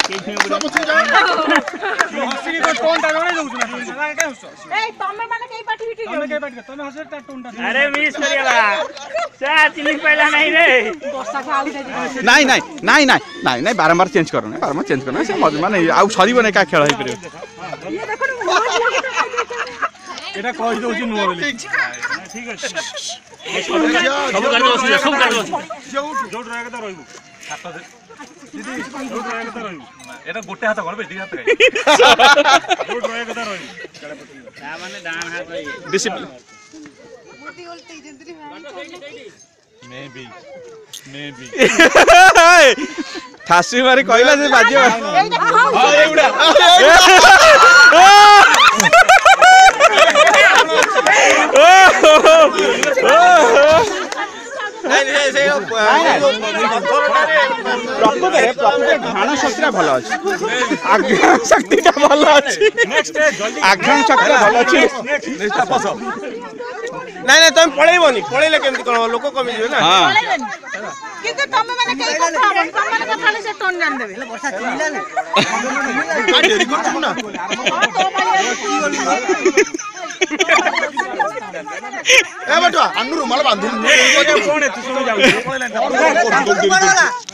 अरे मिस करियाला चा चिल्ली पहला नहीं रे नहीं नहीं नहीं नहीं नहीं नहीं बारंबार चेंज करना बारंबार चेंज करना से माने आउ सरीबो नै का खेल है परियो एटा कहि दउछि नुवा बोली ठीक अछि सब कर दो जोड रहेगा त रहइबो हाथ दे दीदी जोड रहेगा त रहइबो एटा गोटे हाथ करबे दी हाथ जोड रहेगा त रहइबो ता माने डान हाथ डिसिप्लिन मे बी ठासी मारी कहला से बाजियो हां एउडा घ्राण शक्ति भल अच्छी आघ्राण शक्ति भल अच्छी आघ्राण शक्ति भल अच्छी नहीं नहीं तुम पळेबोनी पळेले केमति कोन लोक कमी जिवे ना हां किंतु तमे माने कई कथा हम तमे माने कथा से टोन जान देबे वर्षा चिल्ला ने का डेरी करछु ना ए बेटा अन्नु रुमाल बांधु कोन है तू सुन जाऊ